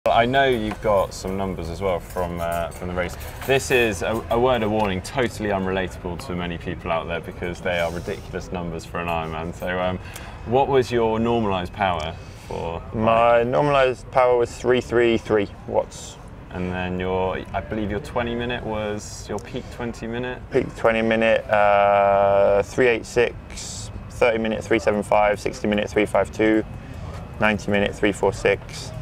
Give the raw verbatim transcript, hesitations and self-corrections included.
I know you've got some numbers as well from uh, from the race. This is a, a word of warning, totally unrelatable to many people out there because they are ridiculous numbers for an Ironman. So, um, what was your normalised power for? My normalised power was three thirty-three watts. And then your, I believe your twenty minute was your peak twenty minute. Peak twenty minute, uh, three eighty-six. thirty minute, three seventy-five. sixty minute, three fifty-two. ninety minute, three forty-six.